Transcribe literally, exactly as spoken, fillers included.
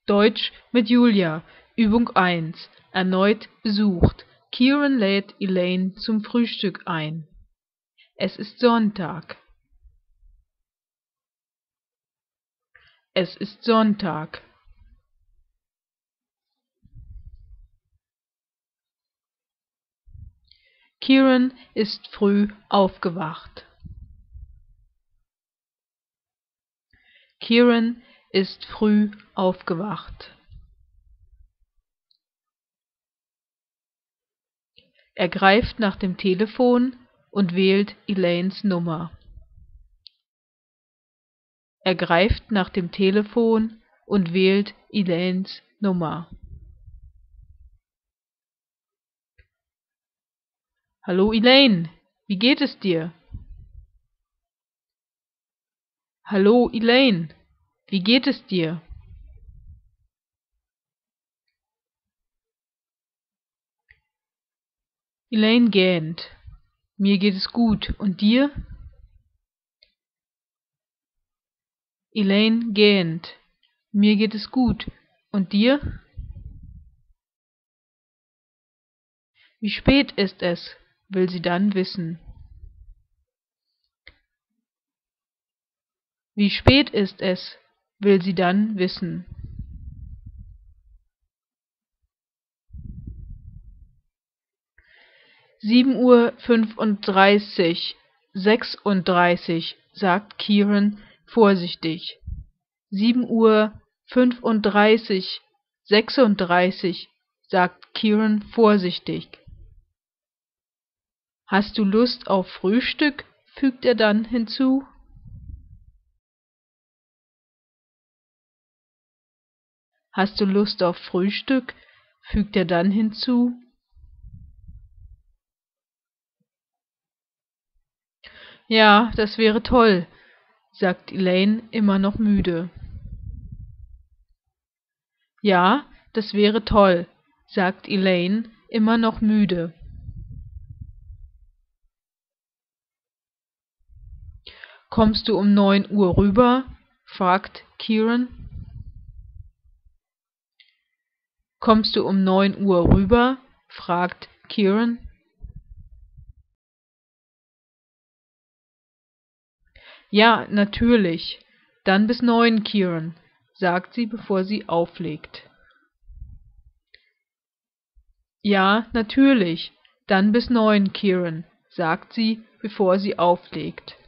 Deutsch mit Julia, Übung eins. Erneut besucht. Kieran lädt Elaine zum Frühstück ein. Es ist Sonntag. Es ist Sonntag. Kieran ist früh aufgewacht. Kieran ist früh aufgewacht. Er greift nach dem Telefon und wählt Elaines Nummer. Er greift nach dem Telefon und wählt Elaines Nummer. Hallo Elaine, wie geht es dir? Hallo Elaine, wie geht es dir? Elaine gähnt. Mir geht es gut, und dir? Elaine gähnt. Mir geht es gut, und dir? Wie spät ist es, will sie dann wissen. Wie spät ist es, will sie dann wissen. Sieben Uhr fünfunddreißig, sechsunddreißig, sagt Kieran vorsichtig. Sieben Uhr fünfunddreißig, sechsunddreißig, sagt Kieran vorsichtig. Hast du Lust auf Frühstück? Fügt er dann hinzu. Hast du Lust auf Frühstück? Fügt er dann hinzu. Ja, das wäre toll, sagt Elaine immer noch müde. Ja, das wäre toll, sagt Elaine immer noch müde. Kommst du um neun Uhr rüber? Fragt Kieran. Kommst du um neun Uhr rüber? Fragt Kieran. Ja, natürlich. Dann bis neun, Kieran, sagt sie, bevor sie auflegt. Ja, natürlich. Dann bis neun, Kieran, sagt sie, bevor sie auflegt.